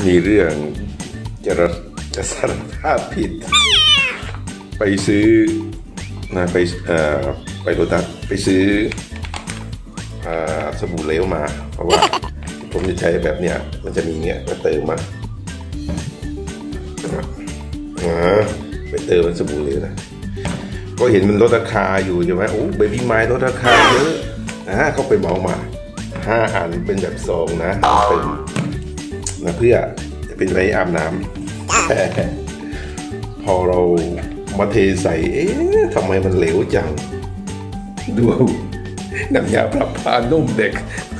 มีเรื่องจะสารภาพผิดไปซื้อนะไปโรตัสไปซื้อสบู่เหลวมาเพราะว่าผมจะใช้แบบเนี้ยมันจะมีเงี้ยมาเติมมาไปเติมมันสบู่เหลวนะก็เห็นมันลดราคาอยู่ใช่ไหมโอ้เบบี้ไมล์ลดราคาเยอะเขาไปเหมามา5 อันเป็นแบบซองนะเป็นนะเพื่อจะเป็นไว้อาบน้ำแต่พอเรามาเทใส่ทำไมมันเหลวจังดูน้ำยาปรับผ้านุ่มเด็ก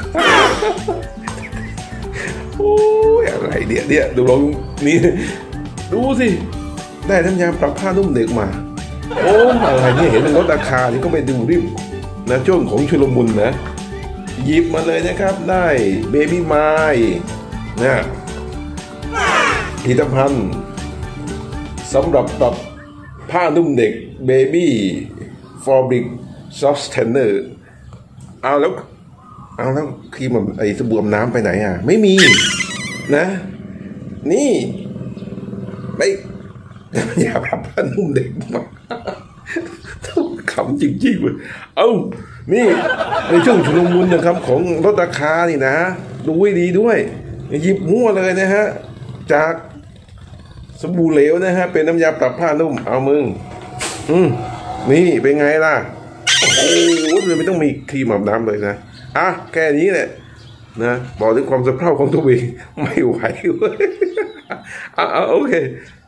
โอ้ยอะไรเนี่ยดูลองนี่ดูสิได้น้ำยาปรับผ้านุ่มเด็กมาโอ้อะไรเนี่ยเห็นมันลดราคานี่ก็ไปดูริบนะช่วงของชุลมุนนะหยิบมาเลยนะครับได้เบบี้ไมล์นะผลิตภัณฑ์สำหรับปรับผ้านุ่มเด็กเบบี้ฟอร์บิกซอฟต์เทนเนอร์เอาแล้วครีมไอ้สบู่อาบน้ำไปไหนไม่มีนะนี่ไม่อย่าปรับผ้านุ่มเด็กมาต้องขำจริงๆเลยนี่ในช่วงชุลมุนนะครับของลดราคานี่นะดูให้ดีด้วยหยิบมั่วเลยนะฮะจากสบู่เหลวนะฮะเป็นน้ำยาปรับผ้านุ่มเอามึงนี่เป็นไงล่ะโอ้โหเลยไม่ต้องมีครีมอาบน้ำเลยนะแค่นี้แหละนะบอกถึงความสะเพร่าของตัวเองไม่ไหวโอเค